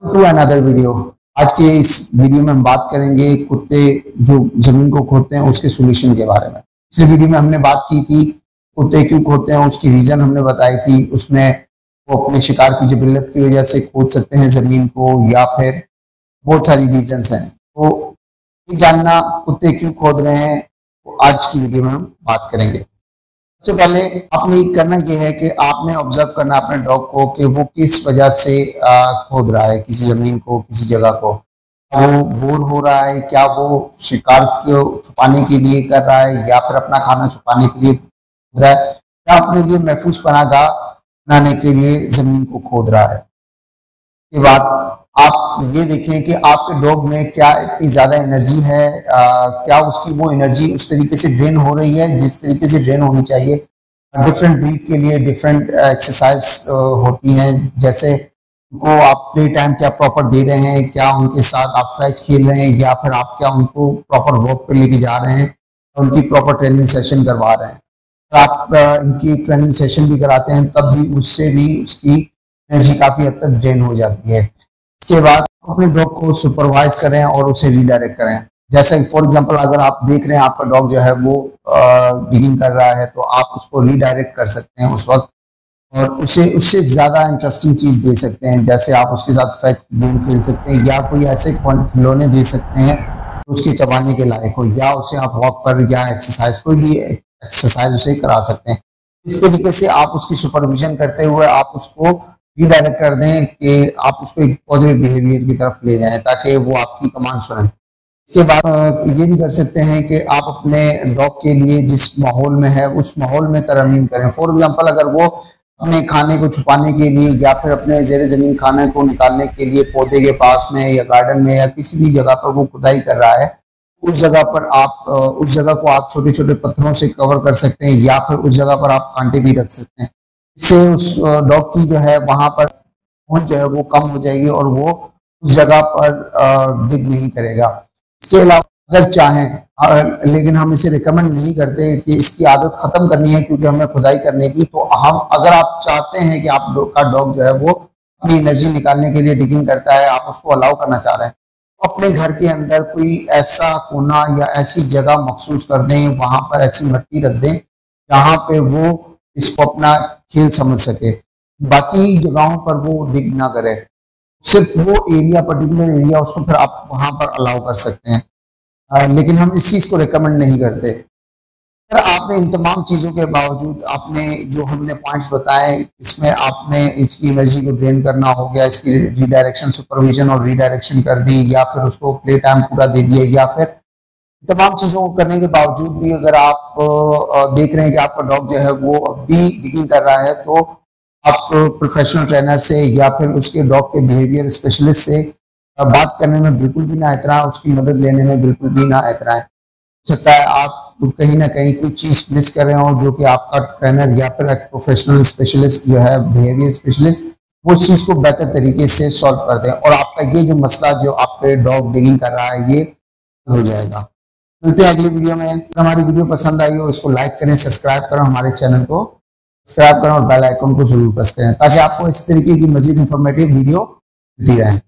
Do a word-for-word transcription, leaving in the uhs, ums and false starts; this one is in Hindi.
To another video. आज के इस वीडियो में हम बात करेंगे कुत्ते जो जमीन को खोदते हैं उसके सोल्यूशन के बारे में। पिछले वीडियो में हमने बात की थी कुत्ते क्यों खोदते हैं, उसकी रीजन हमने बताई थी। उसमें वो अपने शिकार की जिबिल्लत की वजह से खोद सकते हैं जमीन को, या फिर बहुत सारी रीजंस हैं। तो ये जानना कुत्ते क्यों खोद रहे हैं तो आज की वीडियो में हम बात करेंगे। सबसे पहले आपने करना यह है कि आपने ऑब्जर्व करना अपने डॉग को कि वो किस वजह से खोद रहा है किसी जमीन को, किसी जगह को। वो बोर हो रहा है, क्या वो शिकार को छुपाने के लिए कर रहा है, या फिर अपना खाना छुपाने के लिए खोद रहा है, या अपने लिए महफूज पनाहगाह बनाने के लिए जमीन को खोद रहा है। के बाद आप ये देखें कि आपके डॉग में क्या इतनी ज्यादा एनर्जी है, आ, क्या उसकी वो एनर्जी उस तरीके से ड्रेन हो रही है जिस तरीके से ड्रेन होनी चाहिए। डिफरेंट ब्रीड के लिए डिफरेंट एक्सरसाइज होती हैं, जैसे उनको आप प्ले टाइम क्या प्रॉपर दे रहे हैं, क्या उनके साथ आप फैच खेल रहे हैं, या फिर आप क्या उनको प्रॉपर वॉक पे लेके जा रहे हैं, उनकी प्रॉपर ट्रेनिंग सेशन करवा रहे हैं। तो आप इनकी ट्रेनिंग सेशन भी कराते हैं तब भी उससे भी उसकी एनर्जी काफी हद तक ड्रेन हो जाती है। इसके बाद अपने डॉग को सुपरवाइज करें और उसे रीडायरेक्ट करें। जैसे फॉर एग्जांपल अगर आप देख रहे हैं आपका डॉग जो है वो डिगिंग कर रहा है तो आप उसको रीडायरेक्ट कर सकते हैं उस वक्त, और उसे उससे ज्यादा इंटरेस्टिंग चीज दे सकते हैं। जैसे आप उसके साथ फैच गेम खेल सकते हैं, या कोई ऐसे खिलौने दे सकते हैं उसके चबाने के लायक हो, या उसे आप वॉक पर या एक्सरसाइज कोई भी एक्सरसाइज उसे करा सकते हैं। इस तरीके से आप उसकी सुपरविजन करते हुए आप उसको रीडायरेक्ट कर दें कि आप उसको एक पॉजिटिव बिहेवियर की तरफ ले जाएं ताकि वो आपकी कमांड सुने। इसके बाद ये भी कर सकते हैं कि आप अपने डॉग के लिए जिस माहौल में है उस माहौल में तरमीम करें। फॉर एग्जांपल अगर वो अपने खाने को छुपाने के लिए या फिर अपने जेर जमीन खाने को निकालने के लिए पौधे के पास में या गार्डन में या किसी भी जगह पर वो खुदाई कर रहा है, उस जगह पर आप उस जगह को आप छोटे छोटे पत्थरों से कवर कर सकते हैं, या फिर उस जगह पर आप कांटे भी रख सकते हैं। इससे उस डॉग की जो है वहां पर पहुंच जो है वो कम हो जाएगी और वो उस जगह पर डिग नहीं करेगा। इसके अलावा अगर चाहें, लेकिन हम इसे रिकमेंड नहीं करते कि इसकी आदत खत्म करनी है क्योंकि हमें खुदाई करने की, तो हम अगर आप चाहते हैं कि आपका डॉग जो है वो अपनी एनर्जी निकालने के लिए डिगिंग करता है, आप उसको अलाउ करना चाह रहे हैं, तो अपने घर के अंदर कोई ऐसा कोना या ऐसी जगह मखसूस कर दें, वहां पर ऐसी मिट्टी रख दें जहां पे वो इसको अपना खेल समझ सके। बाकी जगहों पर वो डिग ना करे, सिर्फ वो एरिया पर्टिकुलर एरिया उसको फिर आप वहां पर अलाउ कर सकते हैं, आ, लेकिन हम इस चीज को रिकमेंड नहीं करते। फिर आपने इन तमाम चीजों के बावजूद आपने जो हमने पॉइंट्स बताए, इसमें आपने इसकी एनर्जी को ड्रेन करना हो गया, इसकी रीडायरेक्शन सुपरविजन और रीडायरेक्शन कर दी, या फिर उसको प्ले टाइम पूरा दे दिया, या फिर तमाम चीजों को करने के बावजूद भी अगर आप देख रहे हैं कि आपका डॉग जो है वो अभी डिगिंग कर रहा है, तो आप प्रोफेशनल ट्रेनर से या फिर उसके डॉग के बिहेवियर स्पेशलिस्ट से बात करने में बिल्कुल भी ना इतराएं, उसकी मदद लेने में बिल्कुल भी ना इतराएं। हो सकता है आप कहीं ना कहीं कोई चीज मिस कर रहे हो जो कि आपका ट्रेनर या फिर एक प्रोफेशनल स्पेशलिस्ट जो है बिहेवियर स्पेशलिस्ट वो इस चीज को बेहतर तरीके से सॉल्व कर दें, और आपका ये जो मसला जो आपके डॉग डिगिंग कर रहा है ये हो जाएगा। मिलते हैं अगली वीडियो में। अगर हमारी वीडियो पसंद आई हो इसको लाइक करें, सब्सक्राइब करें, हमारे चैनल को सब्सक्राइब करें और बेल आइकन को जरूर प्रेस करें ताकि आपको इस तरीके की मजीद इंफॉर्मेटिव वीडियो मिलती रहे।